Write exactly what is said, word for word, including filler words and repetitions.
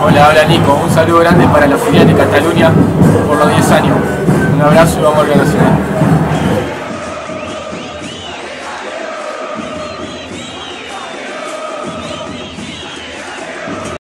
Hola, hola Nico, un saludo grande para la filial de Cataluña por los diez años. Un abrazo y vamos al Club Nacional.